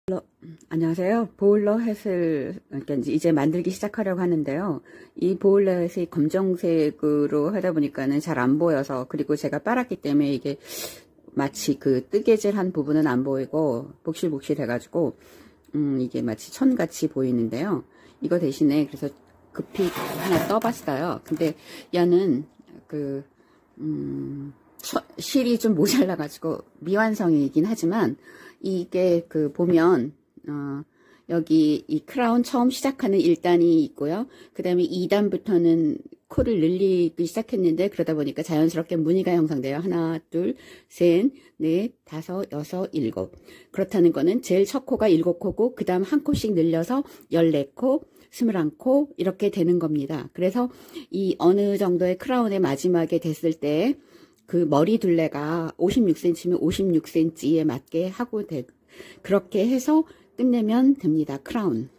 안녕하세요. 보울러 햇을 그러니까 이제 만들기 시작하려고 하는데요. 이 보울러 햇이 검정색으로 하다 보니까는 잘 안 보여서, 그리고 제가 빨았기 때문에 이게 마치 그 뜨개질한 부분은 안 보이고 복실복실 해가지고 이게 마치 천같이 보이는데요. 이거 대신에 그래서 급히 하나 떠봤어요. 근데 얘는 실이 좀 모자라가지고 미완성이긴 하지만, 이게 보면 여기 이 크라운 처음 시작하는 1단이 있고요. 그 다음에 2단부터는 코를 늘리기 시작했는데, 그러다 보니까 자연스럽게 무늬가 형성돼요. 하나, 둘, 셋, 넷, 다섯, 여섯, 일곱. 그렇다는 거는 제일 첫 코가 7코고 그 다음 한 코씩 늘려서 14코, 21코 이렇게 되는 겁니다. 그래서 이 어느 정도의 크라운의 마지막에 됐을 때 그 머리 둘레가 56cm면 56cm에 맞게 하고 그렇게 해서 끝내면 됩니다. 크라운.